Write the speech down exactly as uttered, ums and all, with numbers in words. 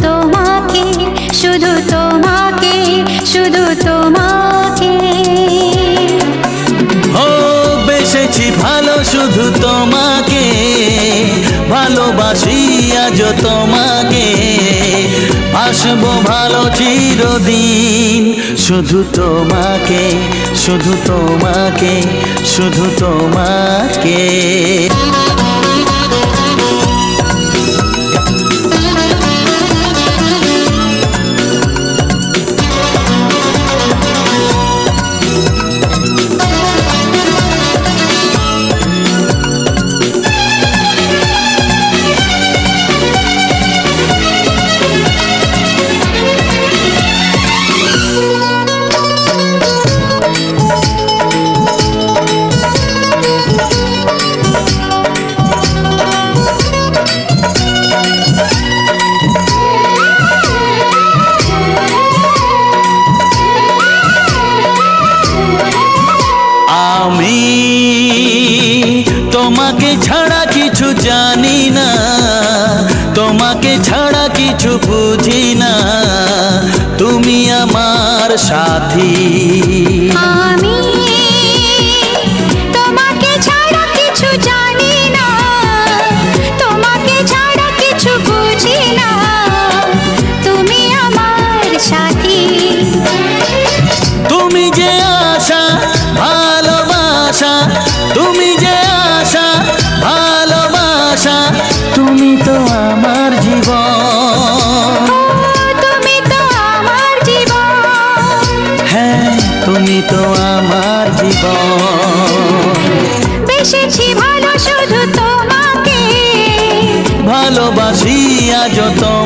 তোমাকে, শুধু তোমাকে, শুধু তোমাকে। ও বেসেছি ভালো শুধু তোমাকে, ভালোবাসি আজ তোমাকে, আসবো ভালো চিরদিন। শুধু তোমাকে, শুধু তোমাকে, শুধু তোমাকে। আমি তোমাকে ছাড়া কিছু জানি না, তোমাকে ছাড়া কিছু বুঝি না, তুমি আমার সাথী। আমি তোমাকে ছাড়া কিছু জানি না, তোমাকে ছাড়া কিছু বুঝি না, তুমি আমার সাথী। তুমি যে আশা ভালোবাসা, তুমি যে আশা ভালোবাসা, তুমি তো আমার জীবন। তুমি তো আমার জীবন। হ্যাঁ তুমি তো আমার জীবন। বেসেছি ভালো শুধু তোমাকে, ভালোবাসি আজ তোমাকে।